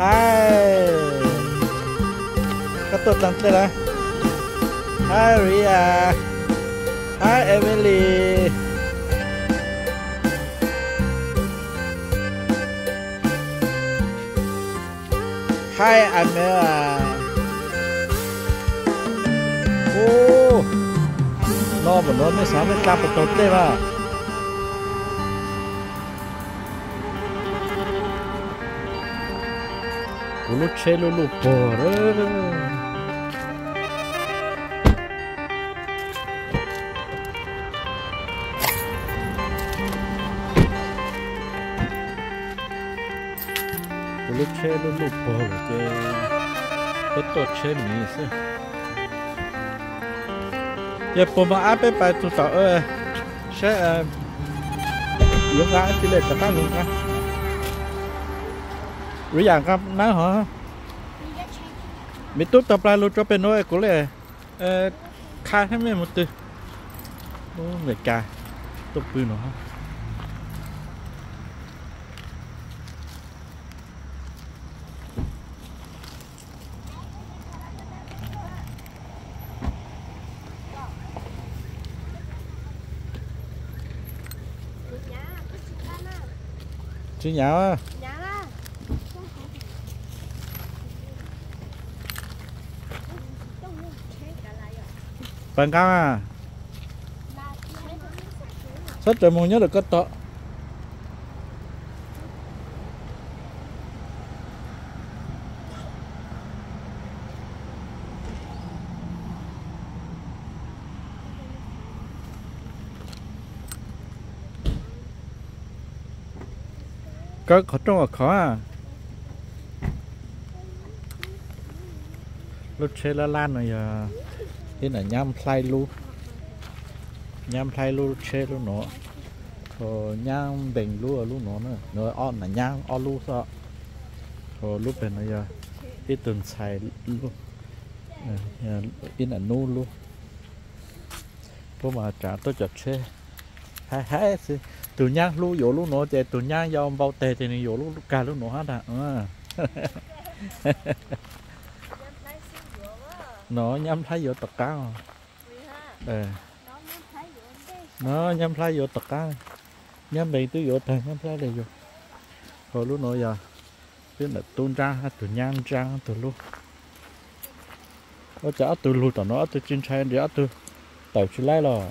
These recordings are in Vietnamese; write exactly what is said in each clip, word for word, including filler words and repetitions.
Hi có tốt lắm thế là Hi Ria Hi Emily Hi Amela Ô nó mà nó mới sáng mới cặp một tốt thế mà Lu cielo lu porre Lu cielo lu porre che tutto c'è mi se Ye po ma ape pa tu ta ơ sẽ yếu ra tỷ lệ tất cả luôn cảรู้อย่างครับน้าเหรอมีตุ๊บตบปลาลูกจะเป็นน้อยกูเลยเออคาให้ไม่หมดตัวโอ้เหนื่อยกาตุ๊บปืนเหรอชื่อหยาอ่ะbạn cao à rất trời mong nhớ được có tọ có khó trong là khó à lúc xe la lan rồi giờ thế là nhám play luôn nhám play luôn chơi luôn nó rồi nhám bền luôn luôn nó nữa rồi on là nhám on luôn sao rồi lúc bên này giờ ít tuần xài luôn ít là nu luôn bố mà trả tôi chặt xe hai hai từ nhám luôn vô luôn nó chạy từ nhám do bao tè thì này vô luôn cả luôn nó hết à nó nhắm thấy vô tất cả ờ nó nhắm thấy vô tất cả nhắm bị tứ vô thằng nhắm thấy đây vô rồi lúc nãy giờ biết là tôn trang hay từ nhang trang từ lúc nó chả từ lúc tao nó từ trên xe để từ tàu chỉ lấy rồi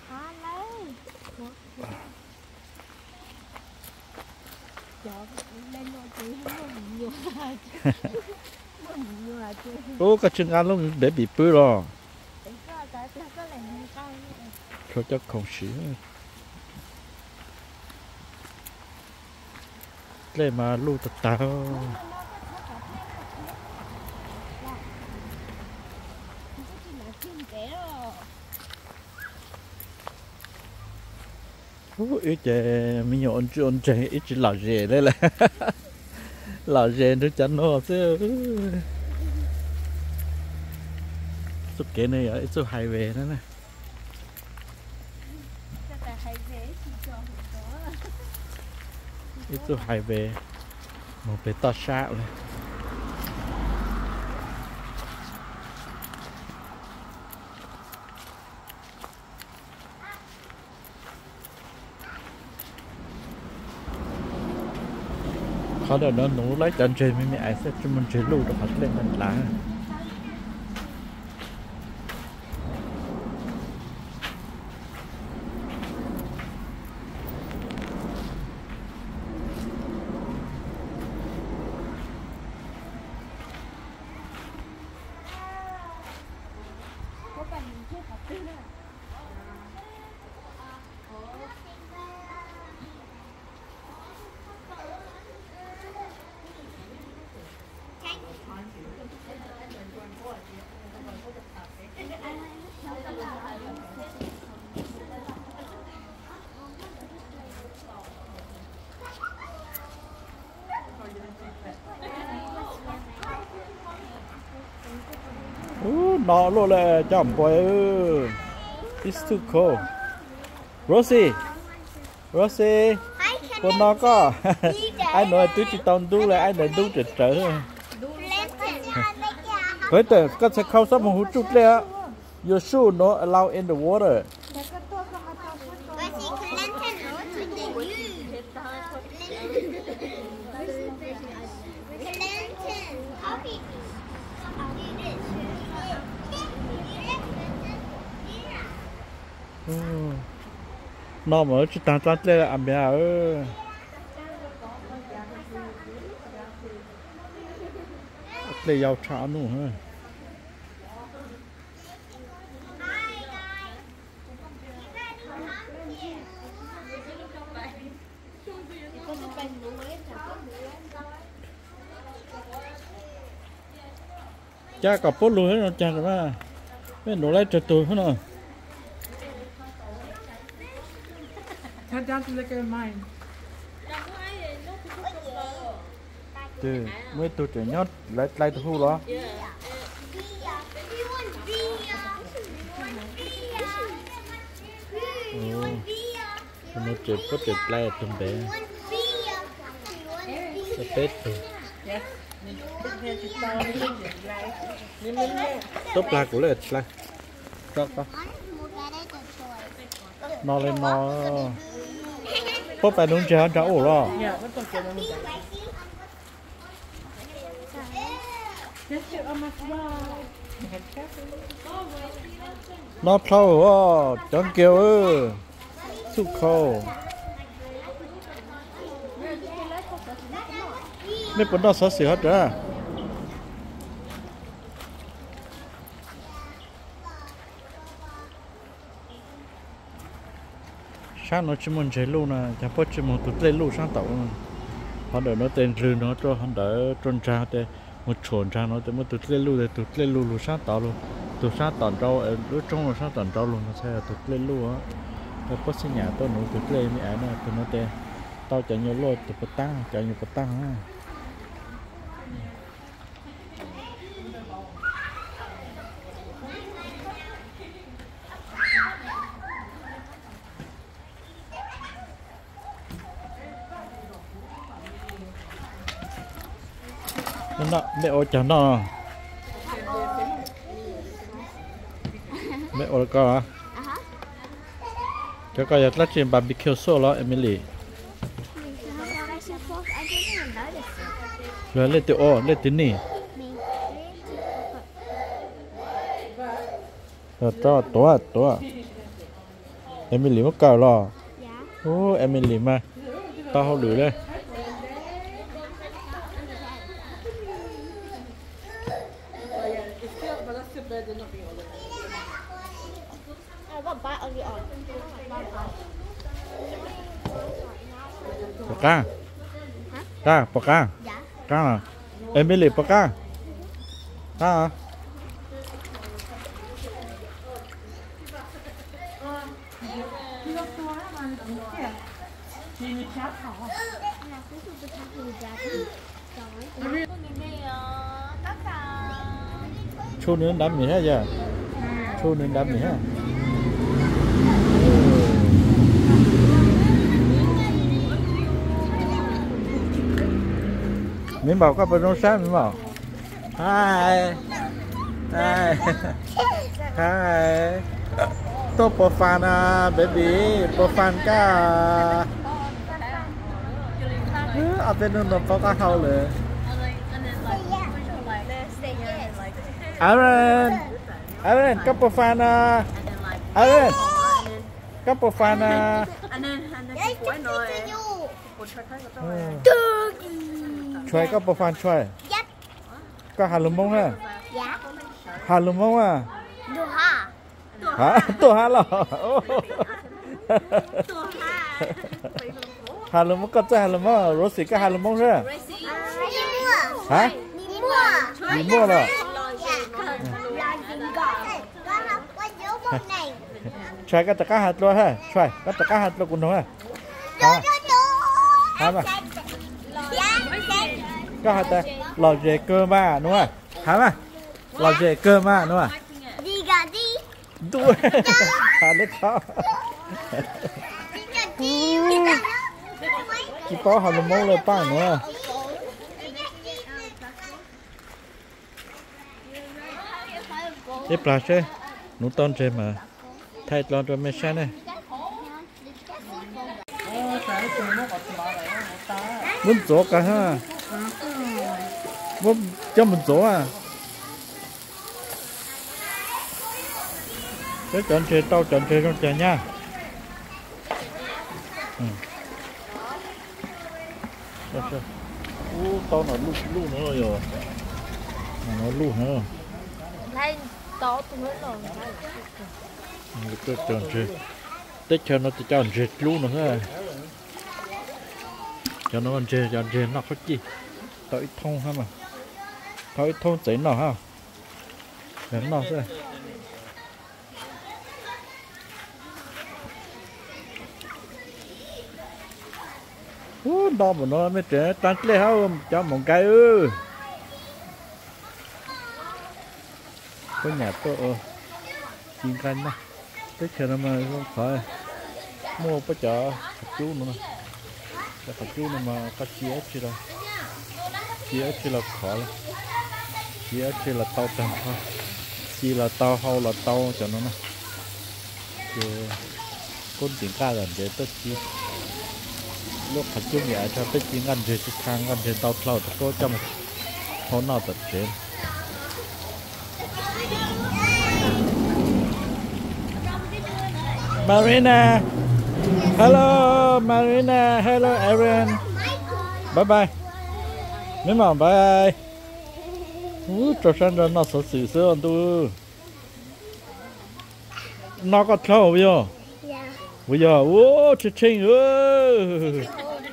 ô cái chân ăn luôn để bị bự rồi thôi chắc không xí đây mà lưu tật tao ít chè mình nhộn chôn chè ít chỉ lò rề đây là lò rề nó chắn nó chứ số kế này ở số highway đó nè ít số highway một cái to xa này khó được nó nổ lấy chân trên mấy mẹ ai sẽ cho mình chế lưu được hết lên mình lá nó luôn là chậm quá it's too cold Rosie Rosie con nó có ai nói tôi chỉ tao đu là ai nói đu trở trở với từ có sẽ khâu sắp một hút chút đấy á your shoe not allowed in the water nó mở chỉ tàn tàn lên làm gì à lấy dao chả nữa ha cha cả bố lùi hết rồi cha cả ba cái nổ lại trật tự hết rồi Turn down to look at mine. chứ mới tôi trẻ nhót lại lại tôi hú đó ồ nó trẻ có trẻ lại tụm bé sẽ tết rồi tốt là của lệ là cho con nó lên nó có phải đúng chưa cháu ủ rồi nó thâu à chẳng kêu ư sụp khô mấy bữa đó sợ sửa hết rồi sáng nó chỉ muốn chơi luôn nè chẳng phải chỉ muốn tụt lên luôn sáng tàu họ đợi nó tên rư nó cho họ đợi trôn tra để một chuồn tra nó để một tụt lên luôn để tụt lên luôn luôn sáng tàu luôn tụt sáng tàu trâu ở lúc trong là sáng tàu trâu luôn nó sẽ tụt lên luôn á để có sinh nhà tôi nó tụt lên mấy ảnh này tụi nó tên tao chạy nhiều lôi tụt bật tăng chạy nhiều bật tăng á nó mẹ ơi chẳng nó mẹ ơi có à cho coi là chuyện barbecue solo Emily rồi lên từ ô lên từ nỉ rồi to to to Emily mất cào lo ô Emily mà tao không được đây Paka, ta Paka, ta à, Emily Paka, ta à, chu nướng đám gì hết giờ, chu nướng đám gì hết. Mình bảo các bạn nông sản mình bảo hi hi hi to Pofana baby Pofanka ở bên nó có cá hầuเลยAaron Aaron có Pofana Aaron có Pofanaช่วยก็ประฟานช่วยก็หาลุมมงฮะหาลุมมงอ่ะตัวห้าฮะตัวห้าหรอตัวห้าหาลุมมงก็จะหาลุมมงโรซี่ก็หาลุมมงใช่ไหมฮะมีมั่วเหรอช่วยก็จะก้าหาตัวฮะช่วยก็จะก้าหาตัวคุณน้องฮะฮะมาก็หาแต่หลอดเจเกอร์มาหนูอ่ะหามาหลอดเจเกอร์มาหนูอ่ะดีกว่าดีด้วยหาเล็กเขาดีกว่าดี chỉ có họ là mông lên ba nữa tiếp là chơi nụ tôn chơi mà thay lon rồi mới xem này muốn chỗ cả ha muốn cho mình chỗ à cái chọn chơi tao chọn chơi trong chơi nha ừ. Ô, tao nó lú lú nữa rồi nó lú nữa này to tụi nó rồi cái chọn chơi tích cho nó chọn chơi lú nữa ha cho nó ăn chơi chọn chơi nó có gì tao ít thông ha mà tao ít thông giấy nào ha để nó thôi Ủa, đo mà nó mới trẻ tránh lấy không cho một cái ư có nhà tôi ờ chiên canh đó tích cho nó mà không phải mua cái chợ chú nữa cái chú nó mà có chia chứ đâu chia chứ là khó lắm chia chứ là tao trồng thôi chỉ là tao hao là tao cho nó nè chứ con tiếng ca gần để tất chi lúc thật chung vậy cho tất chi ngăn rồi chứ khang ngăn rồi tao thâu tao có cho mà thốn nào tật trên Marina hello Marina hello Aaron bye bye mấy mỏng bye ú trò sang rồi nó sợ sự sữa tôi nó có thâu bây giờ bây giờ ú chết chinh ơi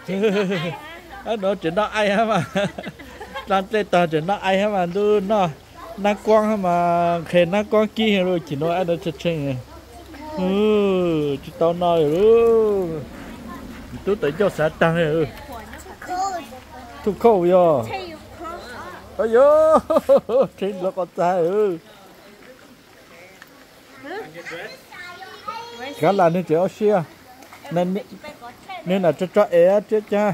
nó chuyện đó ai hả mà đang tê tờ chuyện đó ai hả mà tôi nó nó quăng hả mà khi nó quăng kia rồi chỉ nói anh đã chết chinh này ừ chỉ tao nói rồi tôi tự cho xã tăng rồi thu khâu bây giờ ôi dô trên nó con trai ừ cái là nên chịu xia nên nên là cho cho é chứ cha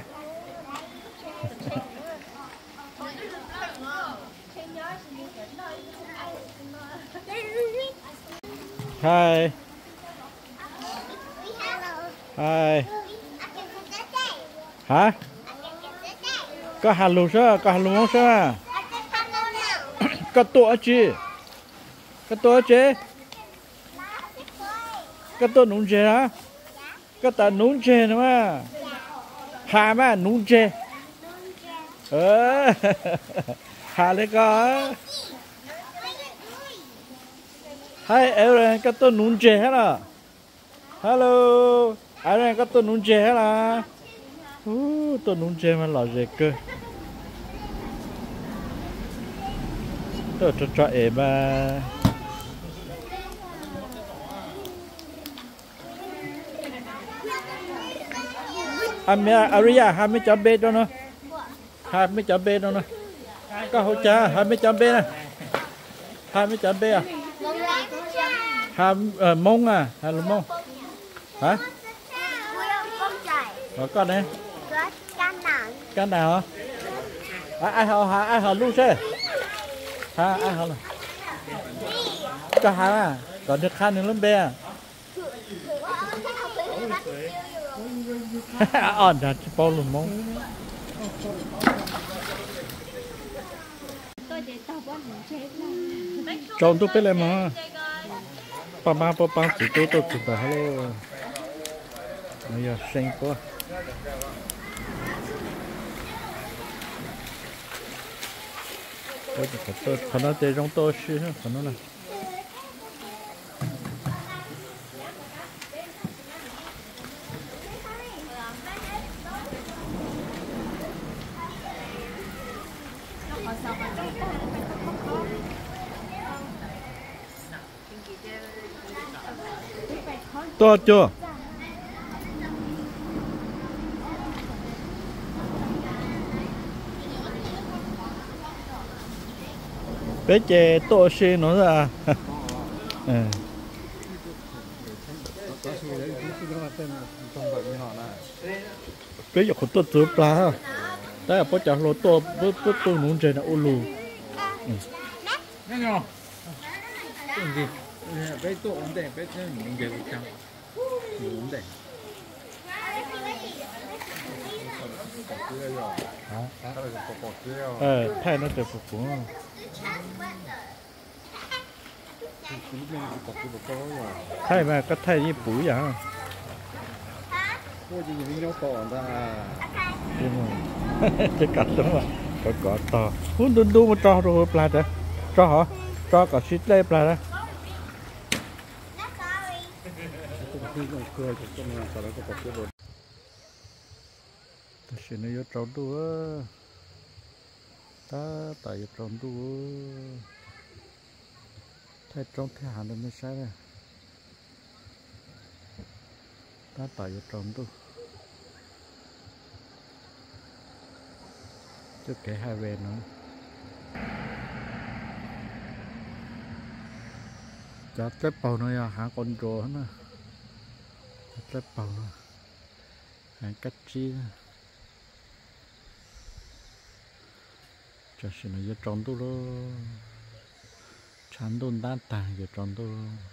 hi hi hả có hà lù sao có hà lù không sao có tổ chứ có tổ chứ có tổ nung chè hả có tổ nung chè nữa mà hà mà nung chè ờ hà lấy có hi Aaron có tổ nung chè hết à hello Aaron có tổ nung chè hết à uh, tổ nung chè mà lò dễ cơ tôi cho cho em mà anh mẹ Aria hai mươi chấm bê đó nữa hai mươi chấm bê đó nữa có hỗ trợ hai mươi chấm bê này hai mươi chấm bê à hai mông à hai là mông hả có con này con nào hả ai họ hả ai họ luôn chứ hả ai họ là có hả à còn được khăn nữa lắm bé ổn thật bao luôn mông trộn tôi biết lên mà ba ba ba ba chỉ tôi tôi chụp vào hello bây giờ xanh quá tôi chỉ tôi phần nó để trong tôi xí phần nó này to chưa bé chè to xí nó ra à. bây giờ có tôi tôi pla đây là bố chả lô tôi bố bố tôi nung trên là ô lù nghe nhở cái gì bé tổ ổn định bé chơi những cái gì chẳng ổn định ờ thay nó được phục vụ thay mà có thay như bụi vậy cô chỉ những cái tổ ra cái cắt đúng rồi có cỏ to muốn đun đun mà cho rồi pla đấy cho hả cho cả xít đây pla đấy ta xin nó vô trốn đua ta tại vô trốn đua thay trốn thay hàn nó mới sai này ta tại vô trốn đua chứ kể hai về nữa cho tép bầu nó à hả con rùa nữa tép bầu nó hả cách chi cho xin nó vô tròn tu lo chán đôn đan tàng vô tròn tu